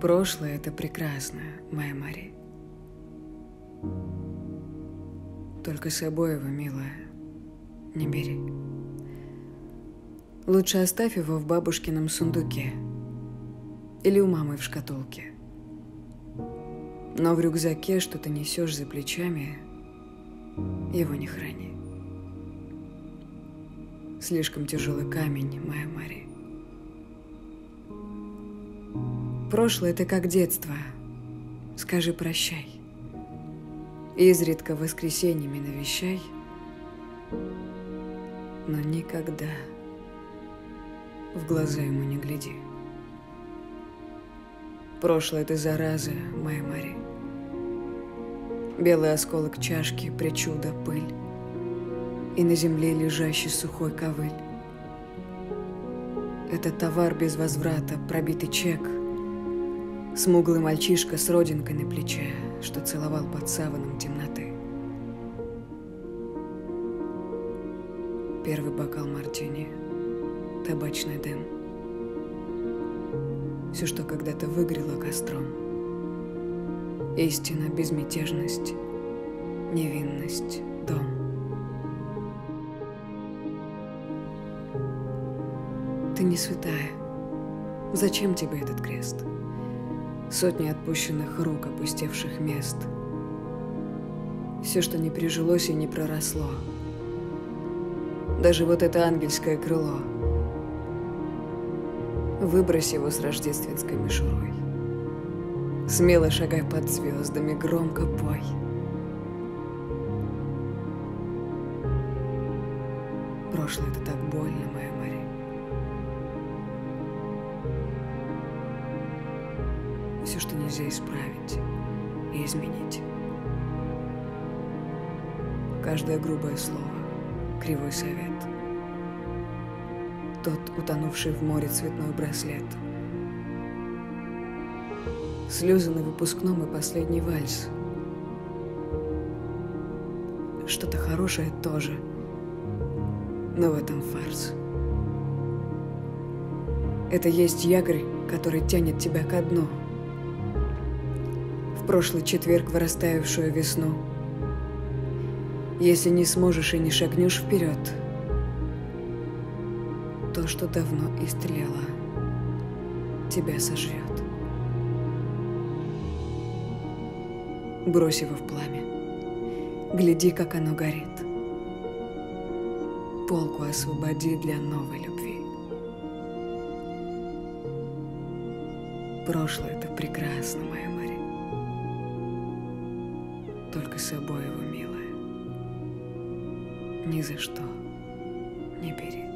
Прошлое — это прекрасно, моя Мари. Только с собой его, милая, не бери. Лучше оставь его в бабушкином сундуке или у мамы в шкатулке. Но в рюкзаке, что ты несешь за плечами, его не храни. Слишком тяжелый камень, моя Мари. Прошлое — это как детство. Скажи прощай. Изредка воскресеньями навещай, но никогда в глаза ему не гляди. Прошлое — это зараза, моя Мари. Белый осколок чашки, причуда, пыль, и на земле лежащий сухой ковыль. Это товар без возврата, пробитый чек, смуглый мальчишка с родинкой на плече, что целовал под саваном темноты. Первый бокал мартини, табачный дым. Все, что когда-то выгорело костром. Истина, безмятежность, невинность, дом. Ты не святая. Зачем тебе этот крест? Сотни отпущенных рук, опустевших мест. Все, что не прижилось и не проросло. Даже вот это ангельское крыло. Выбрось его с рождественской мишурой. Смело шагай под звездами, громко пой. Прошлое — это так больно, моя Мари. Все, что нельзя исправить и изменить. Каждое грубое слово, кривой совет. Тот, утонувший в море, цветной браслет. Слезы на выпускном и последний вальс. Что-то хорошее тоже, но в этом фарс. Это есть якорь, который тянет тебя ко дну. В прошлый четверг в растаявшую весну. Если не сможешь и не шагнешь вперед, то, что давно истлело, тебя сожрет. Брось его в пламя. Гляди, как оно горит. Полку освободи для новой любви. Прошлое — это прекрасно, моя Мари. Только с собой его, милая, ни за что не бери.